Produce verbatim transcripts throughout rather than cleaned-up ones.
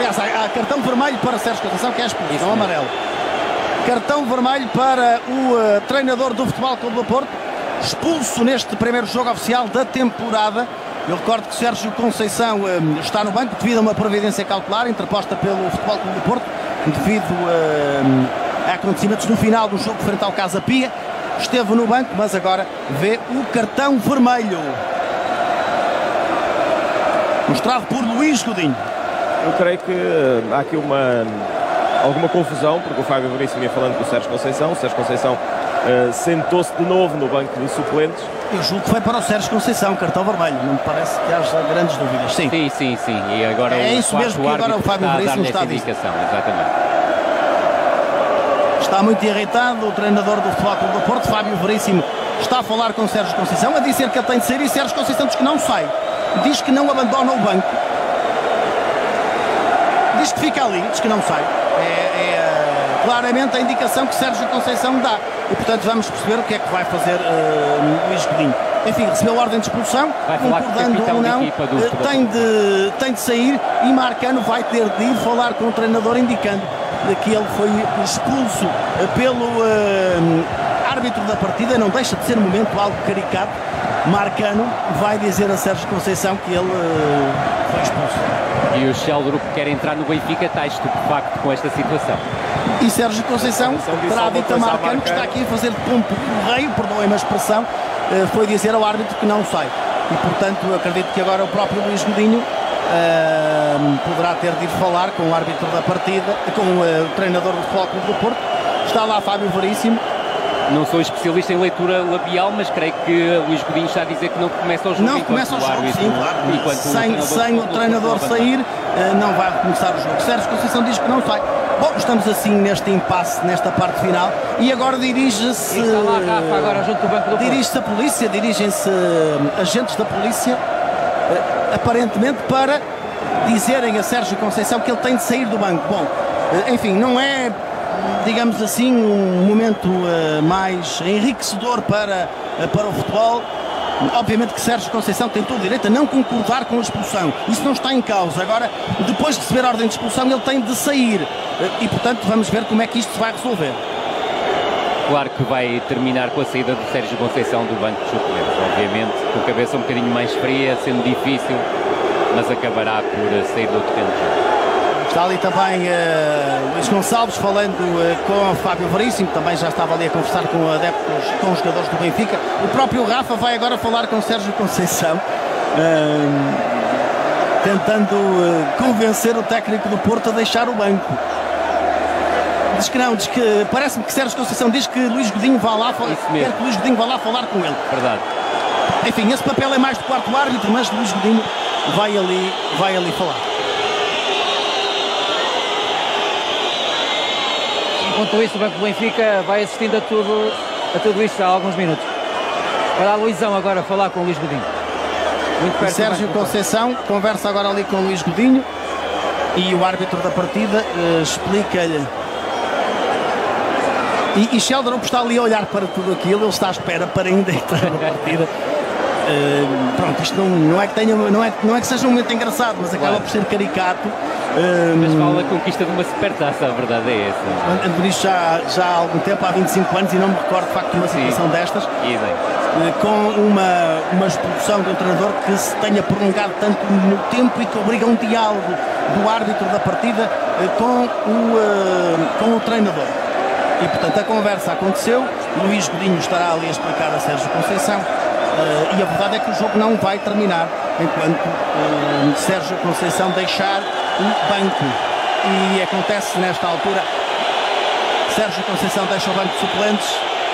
aliás, há, há cartão vermelho para Sérgio Conceição, que é expulso, não amarelo. Cartão vermelho para o uh, treinador do Futebol Clube do Porto, expulso neste primeiro jogo oficial da temporada. Eu recordo que Sérgio Conceição um, está no banco devido a uma providência cautelar interposta pelo Futebol Clube do Porto, devido um, a acontecimentos no final do jogo frente ao Casa Pia. Esteve no banco, mas agora vê o cartão vermelho, mostrado por Luís Godinho. Eu creio que uh, há aqui uma, alguma confusão, porque o Fábio Veríssimo ia falando com o Sérgio Conceição. O Sérgio Conceição uh, sentou-se de novo no banco de suplentes. Eu julgo que foi para o Sérgio Conceição, cartão vermelho. Não me parece que haja grandes dúvidas. Sim, sim, sim. sim. E agora é isso mesmo que agora o Fábio Veríssimo está a dizer. Exatamente. Está muito irritado o treinador do Futebol Clube do Porto, Fábio Veríssimo, está a falar com Sérgio Conceição, a dizer que ele tem de sair, e Sérgio Conceição diz que não sai. Diz que não abandona o banco. Diz que fica ali, diz que não sai. É, é claramente a indicação que Sérgio Conceição dá. E, portanto, vamos perceber o que é que vai fazer uh, Luís Godinho. Enfim, recebeu a ordem de expulsão, concordando ou não, uh, tem, de, tem de sair, e Marcano vai ter de ir falar com o treinador, indicando que ele foi expulso uh, pelo uh, árbitro da partida. Não deixa de ser um momento algo caricato. Marcano vai dizer a Sérgio Conceição que ele uh, foi expulso. E o Sheldrup quer entrar no Benfica, está estupefacto com esta situação. E Sérgio Conceição terá dito a Marcano, que está aqui a fazer de pombo correio, perdoem-me a expressão, uh, foi dizer ao árbitro que não sai. E, portanto, acredito que agora o próprio Luís Godinho uh, poderá ter de ir falar com o árbitro da partida, com uh, o treinador do Futebol Clube do Porto. Está lá Fábio Veríssimo. Não sou especialista em leitura labial, mas creio que Luís Godinho está a dizer que não começa o jogo. Não começa o jogo, sim, claro. Sem, sem o treinador sair, não vai recomeçar o jogo. Sérgio Conceição diz que não sai. Bom, estamos assim neste impasse, nesta parte final, e agora dirige-se... Está lá, Rafa, agora junto do banco do Porto. Dirige-se a polícia, dirigem-se agentes da polícia, aparentemente para dizerem a Sérgio Conceição que ele tem de sair do banco. Bom, enfim, não é, digamos assim, um momento uh, mais enriquecedor para, uh, para o futebol. Obviamente que Sérgio Conceição tem todo o direito a não concordar com a expulsão. Isso não está em causa. Agora, depois de receber a ordem de expulsão, ele tem de sair. Uh, e, portanto, vamos ver como é que isto se vai resolver. Claro que vai terminar com a saída do Sérgio Conceição do banco de suplentes. Obviamente, com a cabeça um bocadinho mais fria, sendo difícil, mas acabará por sair do terreno de jogo. Está ali também uh, Luís Gonçalves falando uh, com o Fábio Veríssimo, também já estava ali a conversar com adeptos, com os jogadores do Benfica. O próprio Rafa vai agora falar com Sérgio Conceição, uh, tentando uh, convencer o técnico do Porto a deixar o banco. Diz que não, diz que parece-me que Sérgio Conceição diz que Luís Godinho vá lá, quer que Luís Godinho vá lá falar com ele. Verdade. Enfim, esse papel é mais do quarto árbitro, mas Luís Godinho vai ali, vai ali falar. Enquanto isso, o Banco do Benfica vai assistindo a tudo, a tudo isto há alguns minutos. Vai lá Luizão agora falar com o Luís Godinho. Muito perto. Sérgio Conceição conversa agora ali com o Luís Godinho, e o árbitro da partida uh, explica-lhe. E, e Sheldrup está ali a olhar para tudo aquilo, ele está à espera para ainda entrar na partida. Uh, pronto, isto não, não, é que tenha, não, é, não é que seja um momento engraçado, mas acaba claro. por ser caricato. Uh, mas fala a conquista de uma supertaça, a verdade é essa. Ando nisto já, já há algum tempo, há vinte e cinco anos, e não me recordo de facto de uma situação Sim. destas. Uh, com uma, uma expulsão de um treinador que se tenha prolongado tanto no tempo e que obriga um diálogo do árbitro da partida uh, com, o, uh, com o treinador. E portanto a conversa aconteceu, Luís Godinho estará ali a explicar a Sérgio Conceição, uh, e a verdade é que o jogo não vai terminar enquanto uh, Sérgio Conceição deixar o banco. E acontece nesta altura, Sérgio Conceição deixa o banco de suplentes,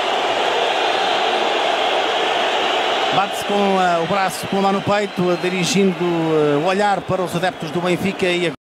bate-se com uh, o braço, com a mão no peito, uh, dirigindo uh, o olhar para os adeptos do Benfica, e